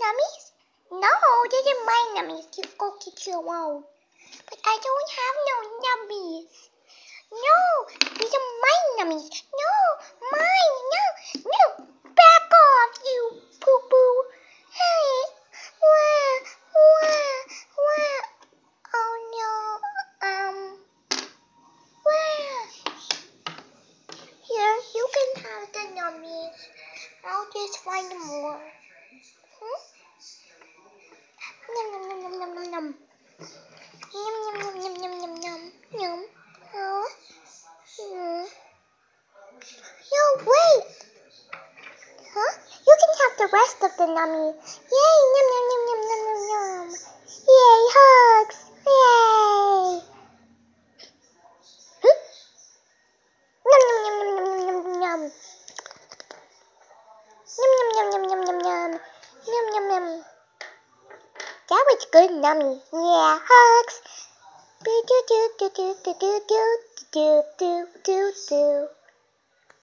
nummies? No, these are my nummies. You go get your own. But I don't have no nummies. No, these are my nummies. No, mine. No. Back off, you poo-poo. Hey, where? Oh no, where? Here, you can have the nummies. I'll just find more. Yum yum yum yum yum yum. Yum yum yum yum yum yum yum yum. Oh. No, wait. Huh? You can have the rest of the nummy. Yay! Yum yum yum yum yum yum yum. Yay! Hugs! Yay! Yum yum yum yum yum yum yum yum. Yum yum yum yum yum yum yum. Yum yum yum. That was good, nummy. Yeah, hugs. Do do do do do do do do do do do do.